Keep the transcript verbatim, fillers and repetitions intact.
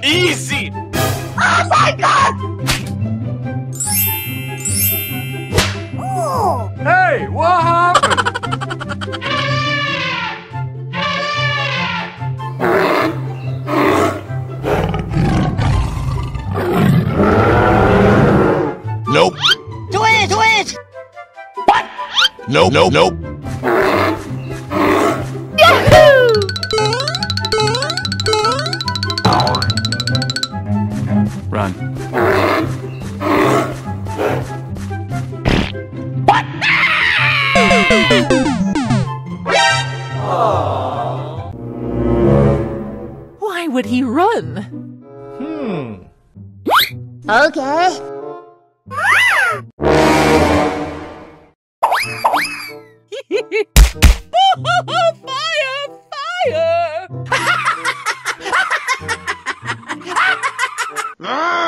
Easy! Oh my God! Ooh. Hey, what happened? Nope. Do it! Do it! What? Nope. Nope. Nope. Yahoo! Run. What? Why would he run? Hmm. Okay. Fire! Fire!